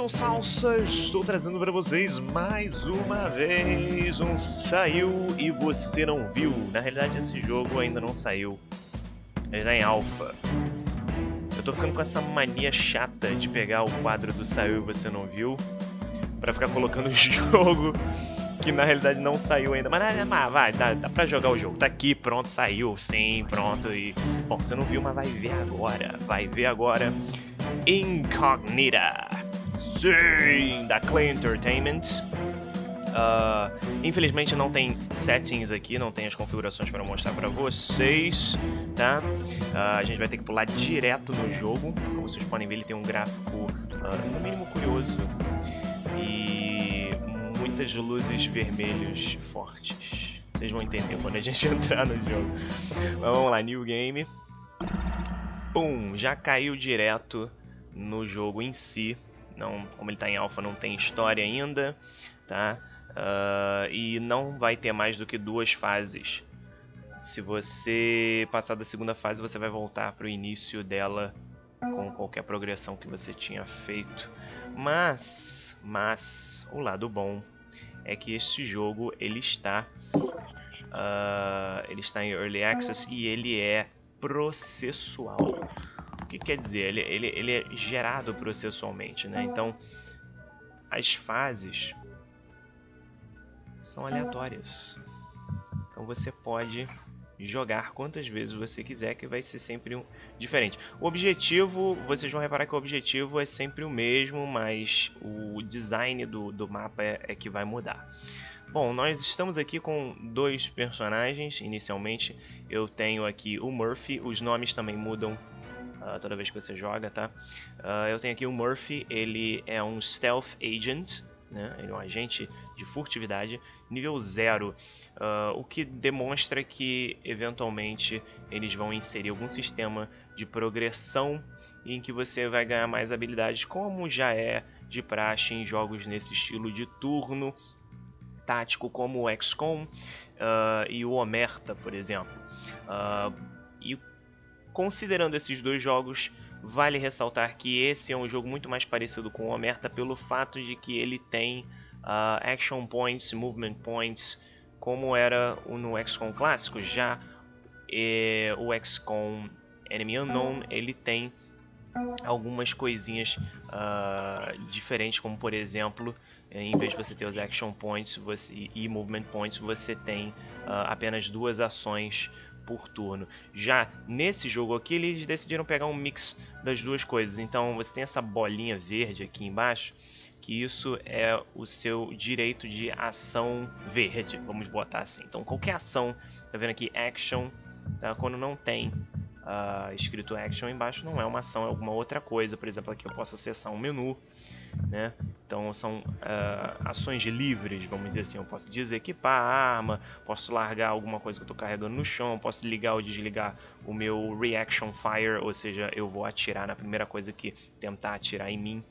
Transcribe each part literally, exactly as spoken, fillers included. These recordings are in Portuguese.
Sejam salsas, estou trazendo para vocês mais uma vez um Saiu e Você Não Viu. Na realidade esse jogo ainda não saiu, ele está em alpha. Eu tô ficando com essa mania chata de pegar o quadro do Saiu e Você Não Viu para ficar colocando o jogo que na realidade não saiu ainda. Mas, mas vai, dá, dá pra jogar o jogo. Tá aqui, pronto, saiu, sim, pronto. E, bom, você não viu, mas vai ver agora. Vai ver agora. Incognita. Sim, da Clay Entertainment. Uh, infelizmente não tem settings aqui, não tem as configurações para mostrar para vocês, tá? Uh, a gente vai ter que pular direto no jogo. Como vocês podem ver, ele tem um gráfico uh, no mínimo curioso e muitas luzes vermelhas fortes. Vocês vão entender quando a gente entrar no jogo. Mas vamos lá, New Game. Pum, já caiu direto no jogo em si. Não, como ele está em alpha, não tem história ainda, tá? Uh, e não vai ter mais do que duas fases. Se você passar da segunda fase, você vai voltar para o início dela com qualquer progressão que você tinha feito. Mas, mas o lado bom é que este jogo ele está, uh, ele está em Early Access e ele é processual. O que quer dizer? Ele, ele, ele é gerado processualmente, né? Então, as fases são aleatórias. Então você pode jogar quantas vezes você quiser, que vai ser sempre um diferente. O objetivo, vocês vão reparar que o objetivo é sempre o mesmo, mas o design do, do mapa é, é que vai mudar. Bom, nós estamos aqui com dois personagens. Inicialmente eu tenho aqui o Murphy, os nomes também mudam uh, toda vez que você joga, tá? Uh, eu tenho aqui o Murphy, ele é um Stealth Agent, né? Ele é um agente de furtividade, nível zero, uh, o que demonstra que eventualmente eles vão inserir algum sistema de progressão em que você vai ganhar mais habilidades, como já é de praxe em jogos nesse estilo de turno tático, como o X COM uh, e o Omerta, por exemplo. Uh, e considerando esses dois jogos, vale ressaltar que esse é um jogo muito mais parecido com o Omerta pelo fato de que ele tem uh, Action Points, Movement Points, como era no X COM clássico. Já eh, o X COM Enemy Unknown, ele tem algumas coisinhas uh, diferentes, como por exemplo, em vez de você ter os Action Points você, e Movement Points, você tem uh, apenas duas ações por turno. Já nesse jogo aqui, eles decidiram pegar um mix das duas coisas. Então você tem essa bolinha verde aqui embaixo, que isso é o seu direito de ação verde, vamos botar assim. Então qualquer ação, tá vendo aqui, Action, tá? Quando não tem uh, escrito Action embaixo, não é uma ação, é alguma outra coisa. Por exemplo, aqui eu posso acessar um menu, né? Então são uh, ações livres, vamos dizer assim. Eu posso desequipar a arma, posso largar alguma coisa que eu estou carregando no chão, posso ligar ou desligar o meu Reaction Fire, ou seja, eu vou atirar na primeira coisa que tentar atirar em mim.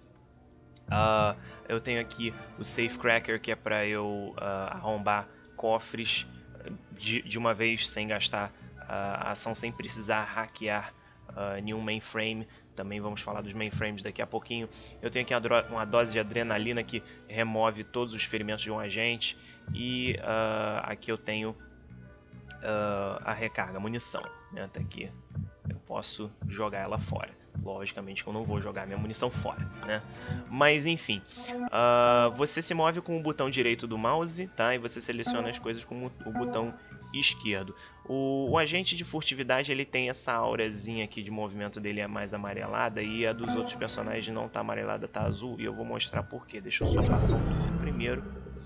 Uh, eu tenho aqui o Safe Cracker, que é para eu uh, arrombar cofres de, de uma vez sem gastar uh, a ação, sem precisar hackear uh, nenhum mainframe. Também vamos falar dos mainframes daqui a pouquinho. Eu tenho aqui uma dose de adrenalina que remove todos os ferimentos de um agente. E uh, aqui eu tenho uh, a recarga, a munição, né? Até aqui eu posso jogar ela fora. Logicamente que eu não vou jogar minha munição fora, né? Mas enfim, uh, você se move com o botão direito do mouse, tá? E você seleciona as coisas com o botão esquerdo. O, o agente de furtividade, ele tem essa aurazinha aqui de movimento dele é mais amarelada, e a dos outros personagens não tá amarelada, tá azul, e eu vou mostrar por quê. Deixa eu só passar um turno primeiro.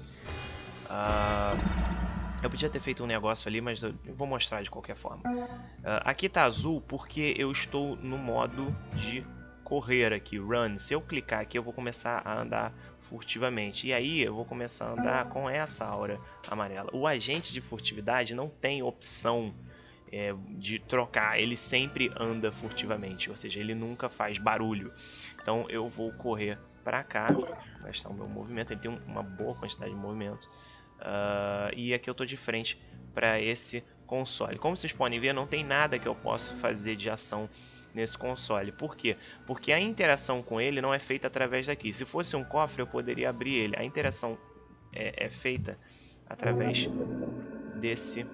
Uh, eu podia ter feito um negócio ali, mas eu vou mostrar de qualquer forma. Uh, aqui tá azul porque eu estou no modo de correr aqui, run. Se eu clicar aqui, eu vou começar a andar furtivamente. E aí eu vou começar a andar com essa aura amarela. O agente de furtividade não tem opção é, de trocar. Ele sempre anda furtivamente, ou seja, ele nunca faz barulho. Então eu vou correr pra cá, gastar o meu movimento. Ele tem uma boa quantidade de movimento. Uh, e aqui eu estou de frente para esse console. Como vocês podem ver, não tem nada que eu possa fazer de ação nesse console. Por quê? Porque a interação com ele não é feita através daqui. Se fosse um cofre, eu poderia abrir ele. A interação é, é feita através desse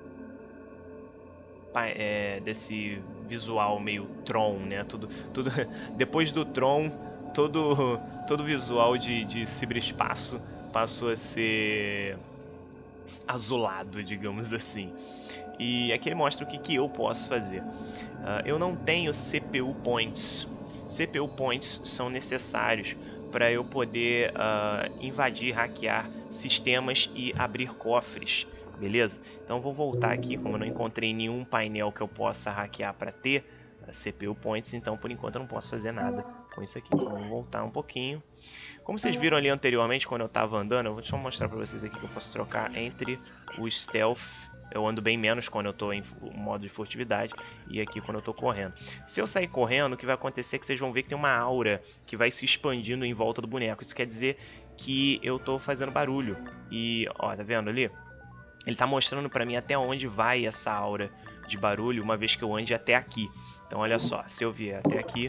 é, desse visual meio Tron, né? Tudo, tudo depois do Tron, todo todo visual de, de ciberespaço passou a ser azulado, digamos assim. E aqui ele mostra o que, que eu posso fazer. Uh, eu não tenho C P U Points. C P U Points são necessários para eu poder uh, invadir, hackear sistemas e abrir cofres. Beleza? Então vou voltar aqui, como eu não encontrei nenhum painel que eu possa hackear para ter uh, C P U Points, então por enquanto eu não posso fazer nada com isso aqui. Então vamos voltar um pouquinho. Como vocês viram ali anteriormente, quando eu estava andando, eu vou só mostrar para vocês aqui que eu posso trocar entre o Stealth. Eu ando bem menos quando eu estou em modo de furtividade e aqui quando eu estou correndo. Se eu sair correndo, o que vai acontecer é que vocês vão ver que tem uma aura que vai se expandindo em volta do boneco. Isso quer dizer que eu estou fazendo barulho. E, ó, tá vendo ali? Ele está mostrando para mim até onde vai essa aura de barulho, uma vez que eu ande até aqui. Então, olha só, se eu vier até aqui...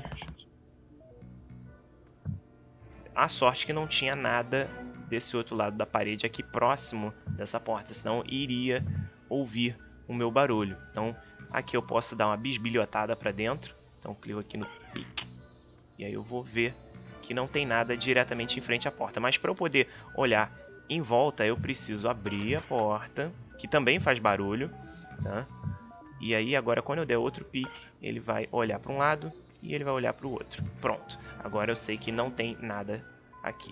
A sorte que não tinha nada desse outro lado da parede aqui próximo dessa porta, senão iria ouvir o meu barulho. Então aqui eu posso dar uma bisbilhotada para dentro. Então clico aqui no pique e aí eu vou ver que não tem nada diretamente em frente à porta. Mas para eu poder olhar em volta eu preciso abrir a porta, que também faz barulho, tá? E aí agora quando eu der outro pique ele vai olhar para um lado e ele vai olhar para o outro. Pronto, agora eu sei que não tem nada aqui.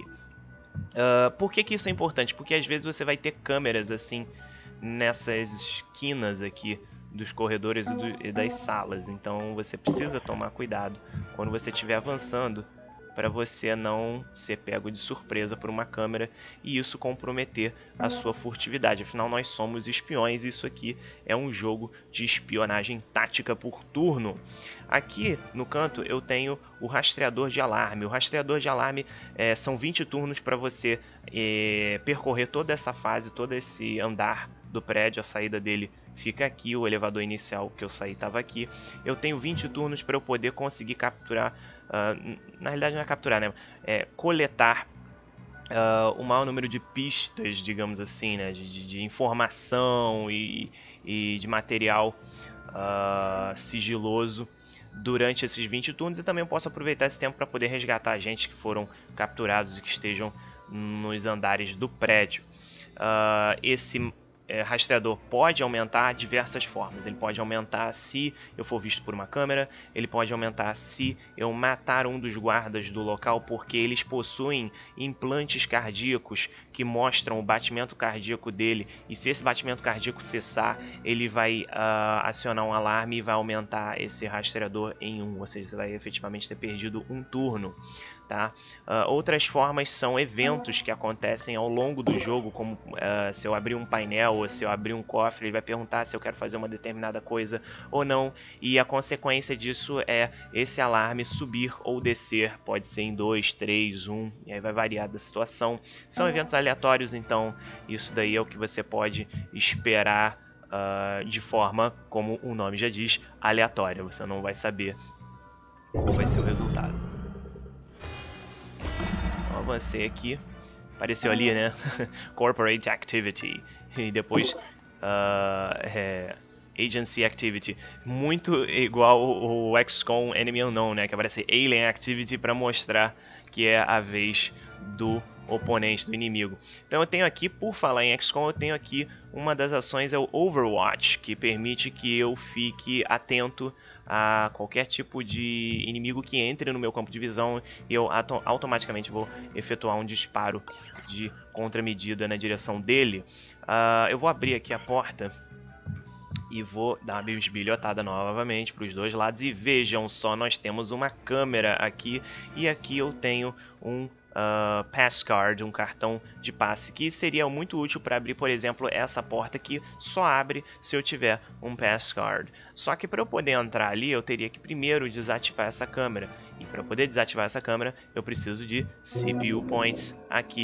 Uh, por que que isso é importante? Porque às vezes você vai ter câmeras assim nessas esquinas aqui dos corredores e, do, e das salas. Então você precisa tomar cuidado quando você estiver avançando para você não ser pego de surpresa por uma câmera e isso comprometer a sua furtividade. Afinal, nós somos espiões e isso aqui é um jogo de espionagem tática por turno. Aqui no canto eu tenho o rastreador de alarme. O rastreador de alarme é, são vinte turnos para você é, percorrer toda essa fase, todo esse andar do prédio. A saída dele fica aqui, o elevador inicial que eu saí estava aqui. Eu tenho vinte turnos para eu poder conseguir capturar, uh, na realidade não é capturar, né? É coletar uh, o maior número de pistas, digamos assim, né? De, de, de informação e, e de material uh, sigiloso durante esses vinte turnos. E também eu posso aproveitar esse tempo para poder resgatar agentes que foram capturados e que estejam nos andares do prédio. Uh, esse É, rastreador pode aumentar de diversas formas. Ele pode aumentar se eu for visto por uma câmera, ele pode aumentar se eu matar um dos guardas do local, porque eles possuem implantes cardíacos que mostram o batimento cardíaco dele, e se esse batimento cardíaco cessar, ele vai uh, acionar um alarme e vai aumentar esse rastreador em um, ou seja, você vai efetivamente ter perdido um turno. Tá? Uh, outras formas são eventos que acontecem ao longo do jogo, como uh, se eu abrir um painel ou se eu abrir um cofre, ele vai perguntar se eu quero fazer uma determinada coisa ou não, e a consequência disso é esse alarme subir ou descer, pode ser em dois, três, um, e aí vai variar da situação. São eventos aleatórios, então isso daí é o que você pode esperar uh, de forma, como o nome já diz, aleatória. Você não vai saber qual vai ser o resultado. Então, avancei aqui, apareceu ali, né? Corporate Activity e depois uh, é, Agency Activity, muito igual o X COM Enemy Unknown, né? Que aparece Alien Activity para mostrar que é a vez do oponente, do inimigo. Então eu tenho aqui, por falar em X COM, eu tenho aqui uma das ações, é o Overwatch, que permite que eu fique atento a qualquer tipo de inimigo que entre no meu campo de visão e eu automaticamente vou efetuar um disparo de contramedida na direção dele. Uh, eu vou abrir aqui a porta e vou dar uma bisbilhotada novamente para os dois lados e vejam só, nós temos uma câmera aqui e aqui eu tenho um Uh, passcard, um cartão de passe, que seria muito útil para abrir, por exemplo, essa porta que só abre se eu tiver um passcard. Só que para eu poder entrar ali, eu teria que primeiro desativar essa câmera. E para poder desativar essa câmera, eu preciso de C P U Points aqui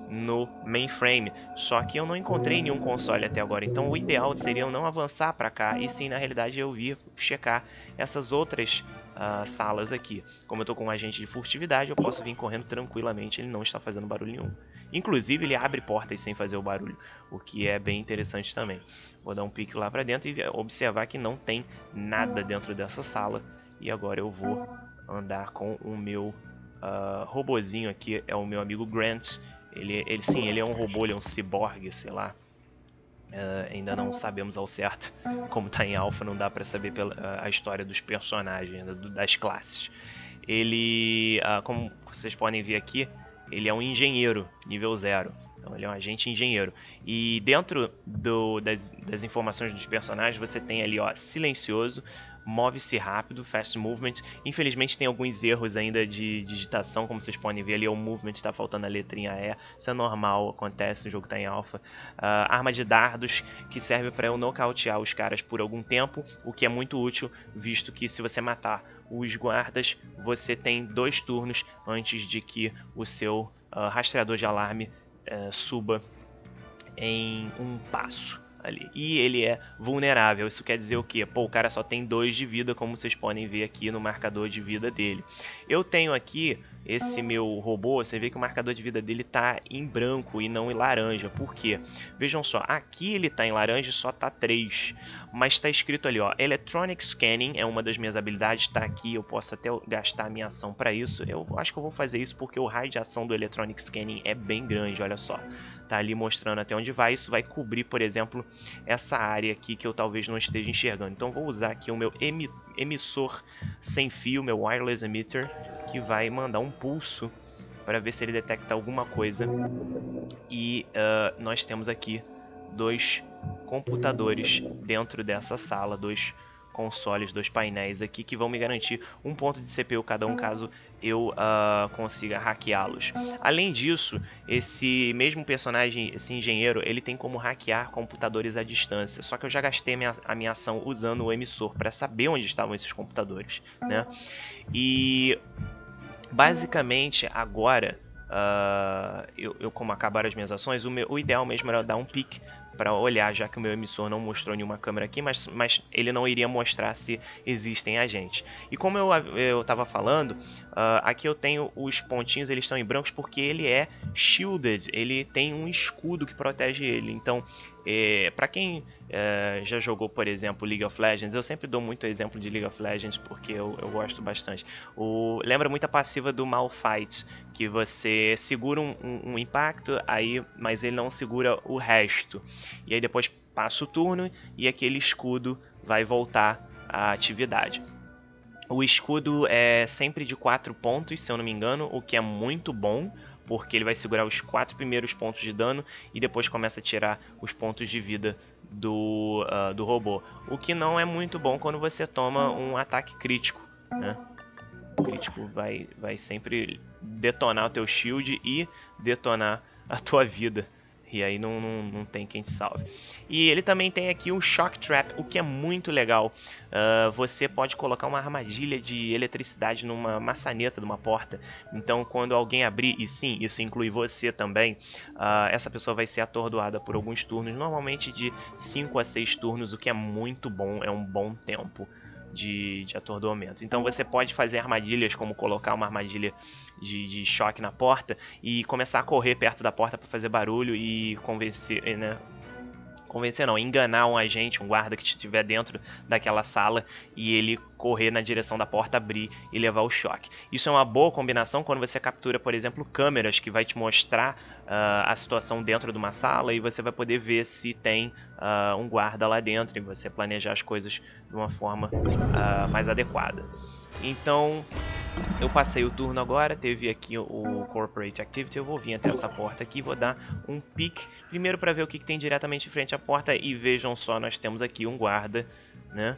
no mainframe, só que eu não encontrei nenhum console até agora, então o ideal seria eu não avançar para cá, e sim, na realidade, eu vir checar essas outras uh, salas aqui. Como eu tô com um agente de furtividade, eu posso vir correndo tranquilamente, ele não está fazendo barulho nenhum. Inclusive, ele abre portas sem fazer o barulho, o que é bem interessante também. Vou dar um pique lá para dentro e observar que não tem nada dentro dessa sala, e agora eu vou andar com o meu uh, robozinho aqui, é o meu amigo Grant. Ele, ele sim, ele é um robô, ele é um ciborgue, sei lá. Uh, ainda não sabemos ao certo como tá em alpha, não dá pra saber pela, uh, a história dos personagens, do, das classes. Ele, uh, como vocês podem ver aqui, ele é um engenheiro, nível zero. Então ele é um agente engenheiro. E dentro do, das, das informações dos personagens, você tem ali, ó, silencioso, move-se rápido, fast movement. Infelizmente tem alguns erros ainda de digitação, como vocês podem ver ali, o movement está faltando a letrinha E. Isso é normal, acontece, o jogo está em alpha. Uh, arma de dardos, que serve para eu nocautear os caras por algum tempo, o que é muito útil, visto que se você matar os guardas, você tem dois turnos antes de que o seu uh, rastreador de alarme uh, suba em um passo ali. E ele é vulnerável. Isso quer dizer o quê? Pô, o cara só tem dois de vida, como vocês podem ver aqui no marcador de vida dele. Eu tenho aqui esse meu robô, você vê que o marcador de vida dele tá em branco e não em laranja. Por quê? Vejam só, aqui ele tá em laranja e só tá três. Mas tá escrito ali, ó, Electronic Scanning é uma das minhas habilidades, tá aqui, eu posso até gastar a minha ação para isso. Eu acho que eu vou fazer isso porque o raio de ação do Electronic Scanning é bem grande, olha só. Tá ali mostrando até onde vai, isso vai cobrir, por exemplo, essa área aqui que eu talvez não esteja enxergando. Então vou usar aqui o meu emissor sem fio, meu wireless emitter, que vai mandar um pulso para ver se ele detecta alguma coisa. E uh, nós temos aqui dois computadores dentro dessa sala, dois consoles, dois painéis aqui que vão me garantir um ponto de C P U cada um caso eu uh, consiga hackeá-los. Além disso, esse mesmo personagem, esse engenheiro, ele tem como hackear computadores à distância. Só que eu já gastei a minha, a minha ação usando o emissor para saber onde estavam esses computadores, né? E basicamente agora, uh, eu, eu como acabaram as minhas ações, o, meu, o ideal mesmo era dar um pique para olhar, já que o meu emissor não mostrou nenhuma câmera aqui, mas, mas ele não iria mostrar se existem agentes. E como eu estava falando, uh, aqui eu tenho os pontinhos, eles estão em brancos porque ele é shielded, ele tem um escudo que protege ele. Então, é, para quem é, já jogou, por exemplo, League of Legends, eu sempre dou muito exemplo de League of Legends porque eu, eu gosto bastante. O, lembra muito a passiva do Malphite, que você segura um, um, um impacto, aí, mas ele não segura o resto. E aí depois passa o turno e aquele escudo vai voltar à atividade. O escudo é sempre de quatro pontos, se eu não me engano, o que é muito bom, porque ele vai segurar os quatro primeiros pontos de dano e depois começa a tirar os pontos de vida do, uh, do robô. O que não é muito bom quando você toma um ataque crítico, né? O crítico vai, vai sempre detonar o teu shield e detonar a tua vida. E aí não, não, não tem quem te salve. E ele também tem aqui o Shock Trap, o que é muito legal. Uh, você pode colocar uma armadilha de eletricidade numa maçaneta de uma porta. Então quando alguém abrir, e sim, isso inclui você também, uh, essa pessoa vai ser atordoada por alguns turnos. Normalmente de cinco a seis turnos, o que é muito bom, é um bom tempo De, de atordoamento. Então você pode fazer armadilhas, como colocar uma armadilha de, de choque na porta e começar a correr perto da porta para fazer barulho e convencer, né? Convencer não, enganar um agente, um guarda que estiver dentro daquela sala e ele correr na direção da porta, abrir e levar o choque. Isso é uma boa combinação quando você captura, por exemplo, câmeras que vai te mostrar uh, a situação dentro de uma sala e você vai poder ver se tem uh, um guarda lá dentro e você planejar as coisas de uma forma uh, mais adequada. Então, eu passei o turno agora, teve aqui o Corporate Activity, eu vou vir até essa porta aqui, vou dar um pique, primeiro para ver o que, que tem diretamente em frente à porta, e vejam só, nós temos aqui um guarda, né?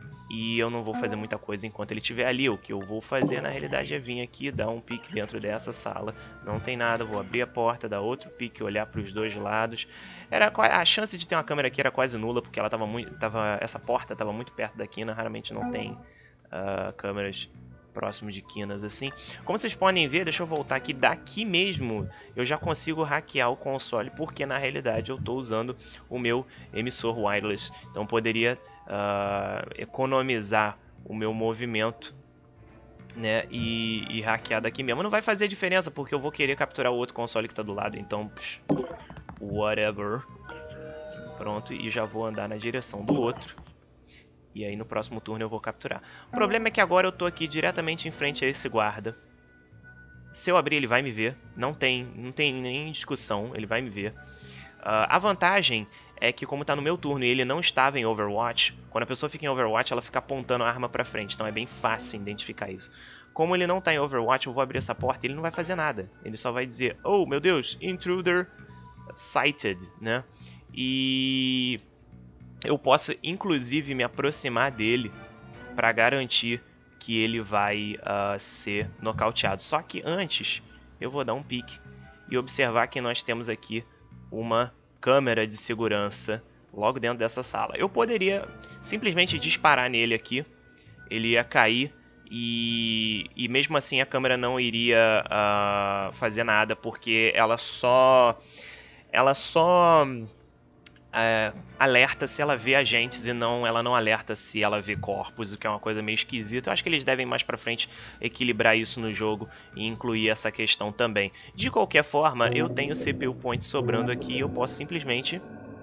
E eu não vou fazer muita coisa enquanto ele estiver ali, o que eu vou fazer na realidade é vir aqui, dar um pique dentro dessa sala, não tem nada, vou abrir a porta, dar outro pique, olhar para os dois lados. Era, a chance de ter uma câmera aqui era quase nula, porque ela tava muito, tava, essa porta estava muito perto da quina, raramente não tem uh, câmeras próximo de quinas assim. Como vocês podem ver, deixa eu voltar aqui, daqui mesmo eu já consigo hackear o console, porque na realidade eu estou usando o meu emissor wireless. Então poderia uh, economizar o meu movimento, né, e, e hackear daqui mesmo. Não vai fazer diferença, porque eu vou querer capturar o outro console que está do lado, então psh, whatever. Pronto, e já vou andar na direção do outro. E aí no próximo turno eu vou capturar. O problema é que agora eu tô aqui diretamente em frente a esse guarda. Se eu abrir, ele vai me ver. Não tem, não tem nem discussão, ele vai me ver. Uh, a vantagem é que, como tá no meu turno e ele não estava em Overwatch, quando a pessoa fica em Overwatch, ela fica apontando a arma pra frente. Então é bem fácil identificar isso. Como ele não tá em Overwatch, eu vou abrir essa porta e ele não vai fazer nada. Ele só vai dizer, oh meu Deus, intruder sighted, né? E eu posso, inclusive, me aproximar dele para garantir que ele vai uh, ser nocauteado. Só que antes, eu vou dar um pique e observar que nós temos aqui uma câmera de segurança logo dentro dessa sala. Eu poderia simplesmente disparar nele aqui, ele ia cair e, e mesmo assim a câmera não iria uh, fazer nada, porque ela só... Ela só... É, alerta se ela vê agentes e não, ela não alerta se ela vê corpos, o que é uma coisa meio esquisita. Eu acho que eles devem mais pra frente equilibrar isso no jogo e incluir essa questão também. De qualquer forma, eu tenho C P U Points sobrando aqui e eu posso simplesmente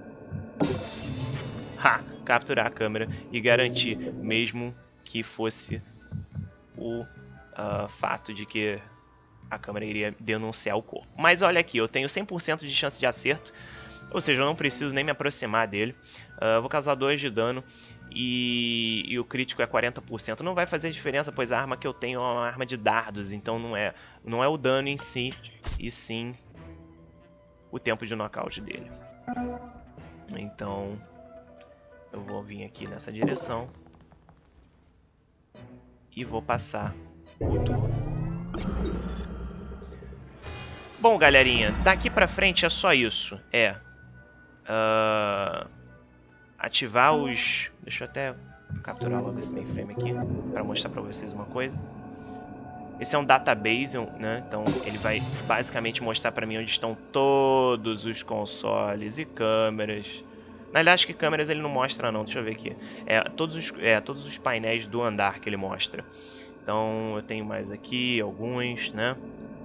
ha, capturar a câmera e garantir, mesmo que fosse o uh, fato de que a câmera iria denunciar o corpo. Mas olha aqui, eu tenho cem por cento de chance de acerto. Ou seja, eu não preciso nem me aproximar dele. Uh, vou causar dois de dano e, e o crítico é quarenta por cento. Não vai fazer diferença, pois a arma que eu tenho é uma arma de dardos. Então não é, não é o dano em si, e sim o tempo de nocaute dele. Então eu vou vir aqui nessa direção e vou passar o turno. Bom, galerinha, daqui pra frente é só isso. É... Uh, ativar os... Deixa eu até capturar logo esse mainframe aqui para mostrar para vocês uma coisa. Esse é um database, né? Então ele vai basicamente mostrar para mim onde estão todos os consoles e câmeras. Na verdade, acho que câmeras ele não mostra não, deixa eu ver aqui. É todos os, é, todos os painéis do andar que ele mostra. Então eu tenho mais aqui alguns, né?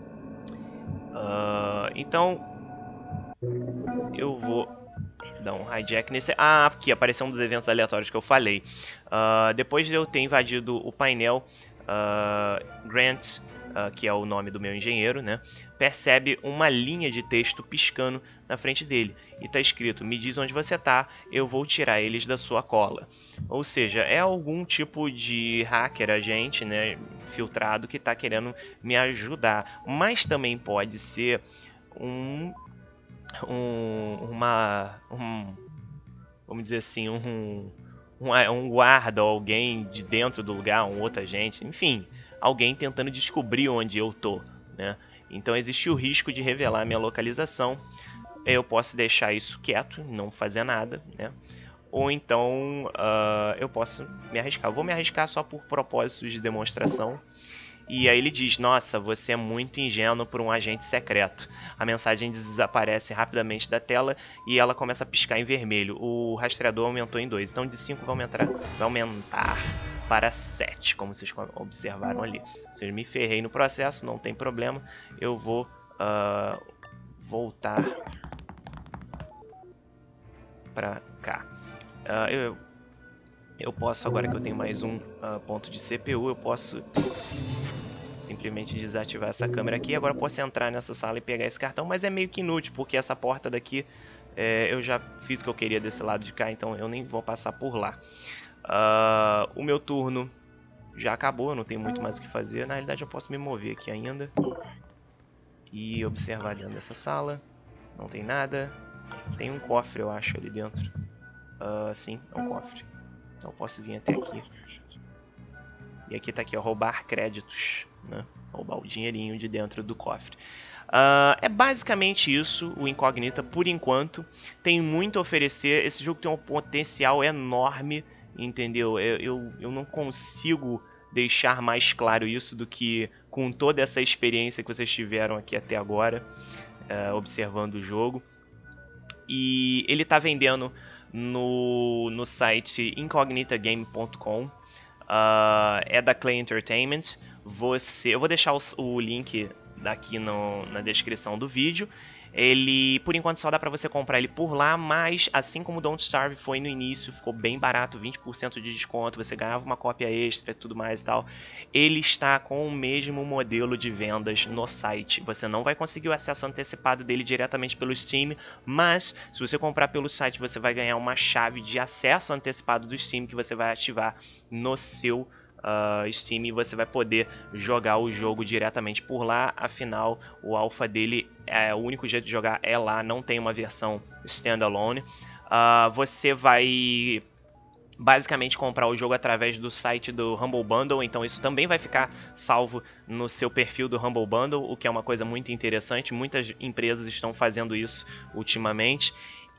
Uh, então eu vou dar um hijack nesse... Ah, aqui apareceu um dos eventos aleatórios que eu falei. Uh, depois de eu ter invadido o painel, uh, Grant, uh, que é o nome do meu engenheiro, né, percebe uma linha de texto piscando na frente dele. E está escrito, me diz onde você está, eu vou tirar eles da sua cola. Ou seja, é algum tipo de hacker, agente, né, filtrado, que está querendo me ajudar. Mas também pode ser um... Um, uma, um, vamos dizer assim, um, um, um guarda ou alguém de dentro do lugar, um outro agente, enfim, alguém tentando descobrir onde eu tô, né? Então existe o risco de revelar a minha localização. Eu posso deixar isso quieto, não fazer nada, né? Ou então uh, eu posso me arriscar. Eu vou me arriscar só por propósitos de demonstração. E aí ele diz, nossa, você é muito ingênuo por um agente secreto. A mensagem desaparece rapidamente da tela e ela começa a piscar em vermelho. O rastreador aumentou em dois, então de cinco vai aumentar, vai aumentar para sete, como vocês observaram ali. Ou seja, me ferrei no processo, não tem problema. Eu vou uh, voltar para cá. Uh, eu, eu posso, agora que eu tenho mais um uh, ponto de C P U, eu posso... simplesmente desativar essa câmera aqui. Agora eu posso entrar nessa sala e pegar esse cartão, mas é meio que inútil, porque essa porta daqui é, eu já fiz o que eu queria desse lado de cá, então eu nem vou passar por lá. Uh, o meu turno já acabou, eu não tenho muito mais o que fazer. Na realidade eu posso me mover aqui ainda e observar dentro dessa sala. Não tem nada. Tem um cofre, eu acho, ali dentro. Uh, sim, é um cofre. Então eu posso vir até aqui. E aqui tá aqui, ó, roubar créditos, né? Roubar o dinheirinho de dentro do cofre. Uh, é basicamente isso, o Incognita, por enquanto. Tem muito a oferecer. Esse jogo tem um potencial enorme, entendeu? Eu, eu, eu não consigo deixar mais claro isso do que com toda essa experiência que vocês tiveram aqui até agora, uh, observando o jogo. E ele está vendendo no, no site incognita game ponto com, uh, é da Clay Entertainment. Você, eu vou deixar o, o link aqui no, na descrição do vídeo. Ele, por enquanto, só dá pra você comprar ele por lá, mas assim como o Don't Starve foi no início, ficou bem barato, vinte por cento de desconto, você ganhava uma cópia extra e tudo mais e tal. Ele está com o mesmo modelo de vendas no site. Você não vai conseguir o acesso antecipado dele diretamente pelo Steam, mas se você comprar pelo site, você vai ganhar uma chave de acesso antecipado do Steam que você vai ativar no seu Uh, Steam, e você vai poder jogar o jogo diretamente por lá. Afinal, o alpha dele, é, o único jeito de jogar é lá, não tem uma versão standalone. Uh, você vai basicamente comprar o jogo através do site do Humble Bundle, então isso também vai ficar salvo no seu perfil do Humble Bundle, o que é uma coisa muito interessante. Muitas empresas estão fazendo isso ultimamente,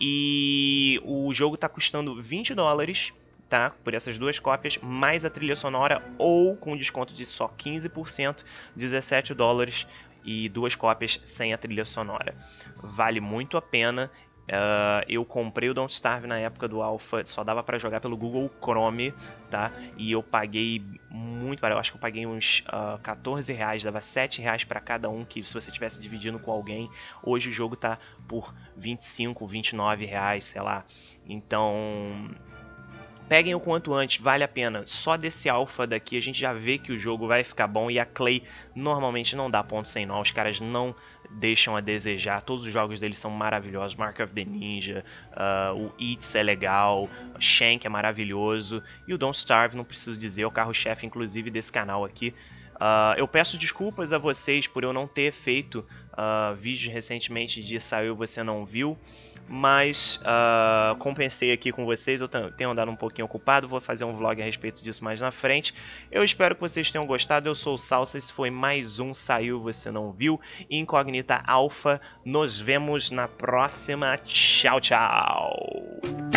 e o jogo está custando vinte dólares, tá? Por essas duas cópias, mais a trilha sonora, ou com desconto de só quinze por cento, dezessete dólares, e duas cópias sem a trilha sonora. Vale muito a pena. Uh, eu comprei o Don't Starve na época do Alpha, só dava pra jogar pelo Google Chrome, tá? E eu paguei muito, eu acho que eu paguei uns uh, quatorze reais, dava sete reais pra cada um, que se você tivesse dividindo com alguém. Hoje o jogo tá por vinte e cinco, vinte e nove reais, sei lá. Então, peguem o quanto antes, vale a pena. Só desse alpha daqui a gente já vê que o jogo vai ficar bom, e a Clay normalmente não dá ponto sem nó, os caras não deixam a desejar. Todos os jogos deles são maravilhosos. Mark of the Ninja, uh, o Eats é legal, o Shank é maravilhoso, e o Don't Starve, não preciso dizer, é o carro-chefe inclusive desse canal aqui. Uh, eu peço desculpas a vocês por eu não ter feito uh, vídeos recentemente de Saiu Você Não Viu, mas uh, compensei aqui com vocês. Eu tenho andado um pouquinho ocupado, vou fazer um vlog a respeito disso mais na frente. Eu espero que vocês tenham gostado. Eu sou o Salsa, esse foi mais um Saiu Você Não Viu, Incognita Alpha. Nos vemos na próxima. Tchau, tchau!